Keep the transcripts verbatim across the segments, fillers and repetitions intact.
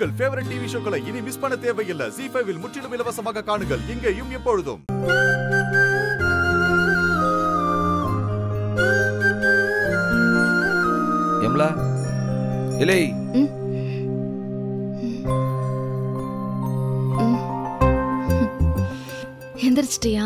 உங்கள் favourite TV ஷோக்களை இனி miss பண்ண தேவையில்லை. ஜீ ஃபைவ் இல் முற்றிலும் இலவசமாக காணுங்கள். இங்கேயும் எப்பொழுதும். எம்லா இலை எந்திரிச்சிட்டியா?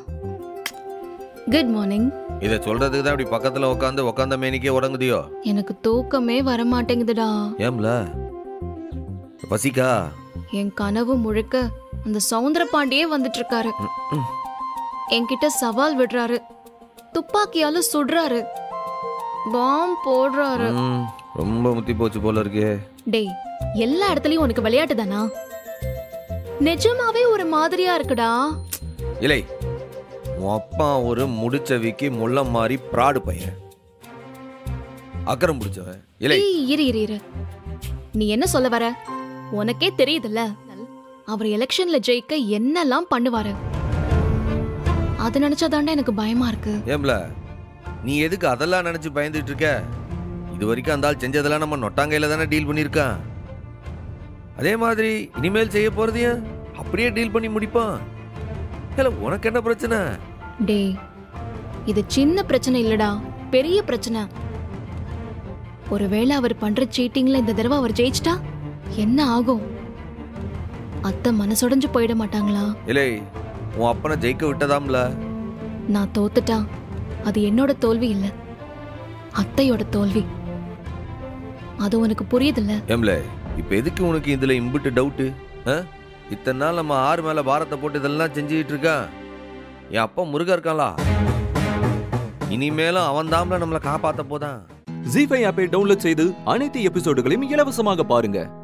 Good morning. இத சொல்றதுக்கு தான் அப்படி பக்கத்துல உட்காந்து உட்காந்த மேனிக்கே உறங்குதியோ? எனக்கு தூக்கமே வர மாட்டேங்குதுடா. ஏம்ல பசிக்கா? என் கனவு முழுக்க அந்த சௌந்தர பாண்டியே வந்துட்டு இருக்காரு. என்கிட்ட சவால் விடுறாரு, துப்பாக்கியால சுடுறாரு, பாம் போடுறாரு. ரொம்ப முத்தி போச்சு போல இருக்கே. டேய், எல்லா இடத்துலயும் உனக்கு விளையாட்டு தானா? நிஜமாவே ஒரு மாதிரியா இருக்குடா. இல்லை, உன் அப்பா ஒரு முடிச்சவிக்கு முள்ள மாதிரி பிராடு பையன், அக்கறம் பிடிச்சவன். இல்லை இரு இரு இரு, நீ என்ன சொல்ல வர? உனக்கே தெரியுதுல்ல அவர் எலெக்ஷன்ல ஜெயிக்க என்னெல்லாம் பண்ணுவாரு. அது நினைச்சாதாண்டா எனக்கு பயமா இருக்கு. ஏம்ல நீ எதுக்கு அதெல்லாம் நினைச்சு பயந்துட்டு இருக்க? இது வரைக்கும் அந்த ஆள் செஞ்சதெல்லாம் நம்ம நொட்டாங்கையில தானே டீல் பண்ணிருக்கான். அதே மாதிரி இனிமேல் செய்ய போறதையும் அப்படியே டீல் பண்ணி முடிப்பான். இல்ல உனக்கு என்ன பிரச்சனை? டேய், இது சின்ன பிரச்சனை இல்லடா, பெரிய பிரச்சனை. ஒருவேளை அவர் பண்ற சீட்டிங்ல இந்த தடவை அவர் ஜெயிச்சிட்டா என்ன ஆகும்? அத்தை மனசுடைஞ்சு போயிட மாட்டாங்களா? இல்லை, உன் அப்பனை ஜெயிக்க விட்டதாம்ல. நான் தோத்துட்டா அது என்னோட தோல்வி இல்ல, அத்தையோட தோல்வி. அது உனக்கு புரியுதுல்ல? ஏம்ல இப்ப எதுக்கு உனக்கு இதுல இம்பிட்டு டவுட்டு? இத்தனை நாள் நம்ம ஆறு மேல பாரத்தை போட்டு இதெல்லாம் செஞ்சுட்டு இருக்கான். என் அப்பா முருகா இருக்கான்லா, இனிமேலும் அவன் தாம்ல நம்மளை காப்பாத்த போதான். ஜீ ஃபைவ் ஆப்பை டவுன்லோட் செய்து அனைத்து எபிசோடுகளையும் இலவசமாக பாருங்க.